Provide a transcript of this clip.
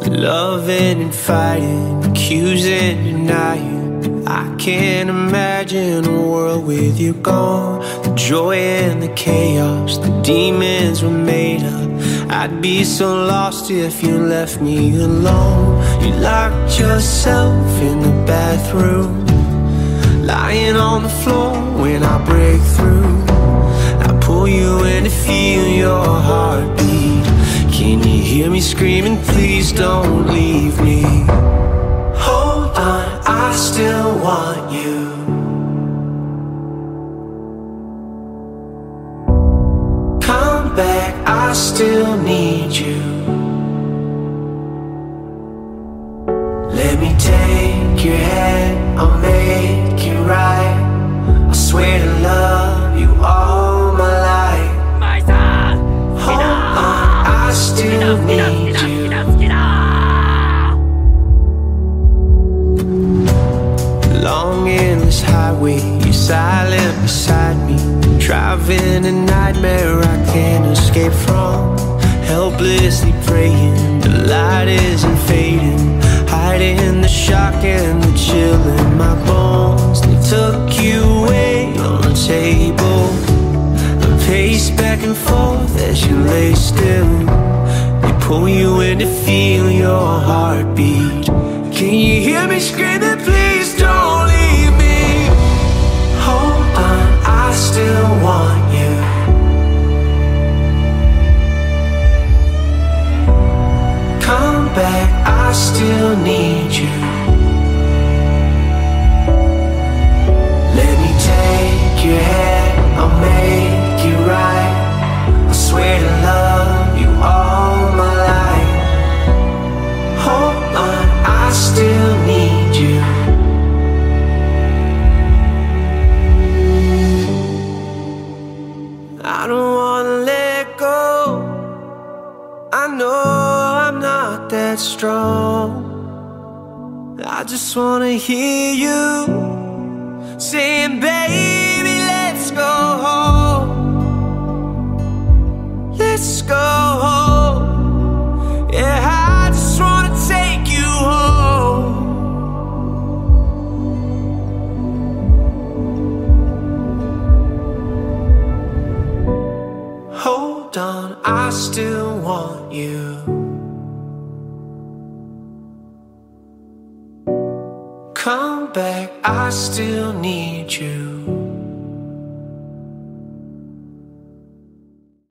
Loving and fighting, accusing, denying. I can't imagine a world with you gone. The joy and the chaos, the demons were made up. I'd be so lost if you left me alone. You locked yourself in the bathroom, lying on the floor when I break through. I pull you in to feel your heartbeat. Can you hear me screaming, please don't leave me? Hold on, I still want you. Come back, I still need you. Let me take your hand, I'll make it right. I swear to love you all my life. Hold on, I still need you. Long endless highway, you're silent beside me. Driving a nightmare I can't escape from. Helplessly praying, the light isn't fading. Hiding the shock and the chill in my bones. They took you away on the table. I pace back and forth as you lay still. They pull you in to feel your heartbeat. Can you hear me screaming, please don't leave me? Hold on, I still want you. Come back, I still need you. Let me take your hand, I'll make it right. I swear to love you all my life. Hold on, I still need you. I don't wanna let go. I know I'm not that strong. I just wanna hear you saying, baby, let's go home. Let's go home. Yeah, I just wanna take you home. Hold on, I still want you. Come back, I still need you.